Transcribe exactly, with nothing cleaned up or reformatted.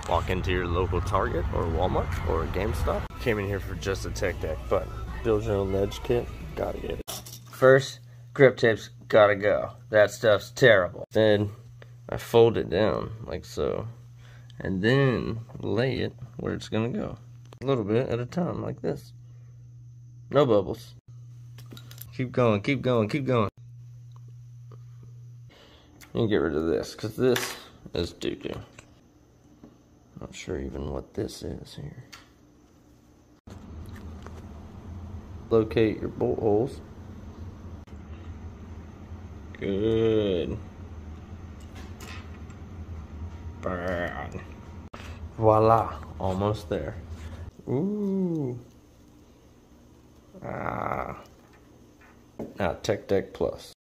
Walk into your local Target or Walmart or GameStop. Came in here for just a tech deck, but build your own ledge kit, gotta get it. First, grip tapes gotta go. That stuff's terrible. Then I fold it down like so, and then lay it where it's gonna go. A little bit at a time, like this. No bubbles. Keep going, keep going, keep going. And get rid of this, because this is doo-doo. Not sure even what this is here. Locate your bolt holes. Good. Burn. Voila, almost there. Ooh. Ah. Now Tech Deck Plus.